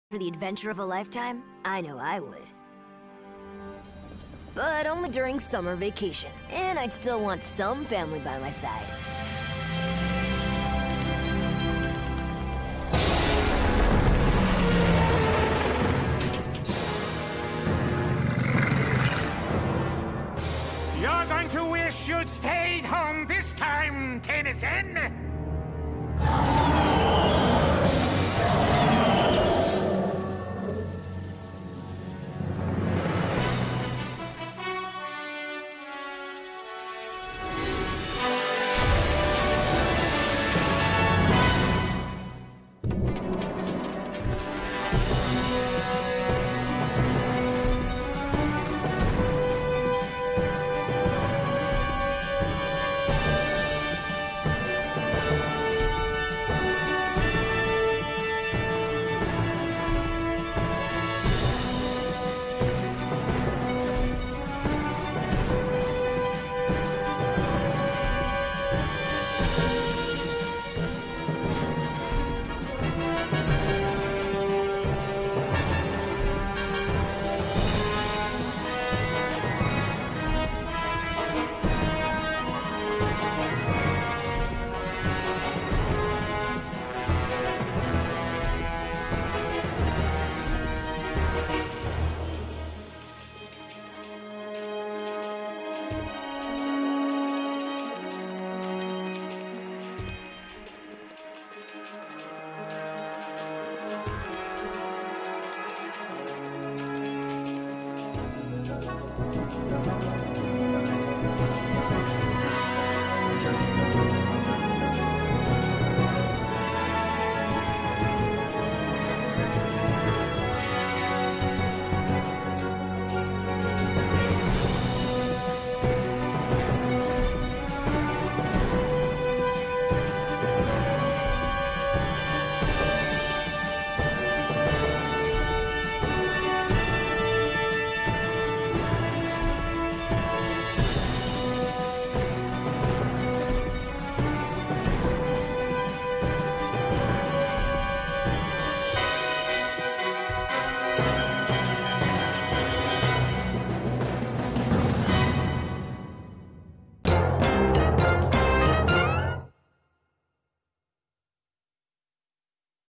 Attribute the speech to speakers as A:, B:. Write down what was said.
A: for the adventure of a lifetime? I know I would. But only during summer vacation, and I'd still want some family by my side.
B: You're going to wish you'd stayed home this time, Tennyson!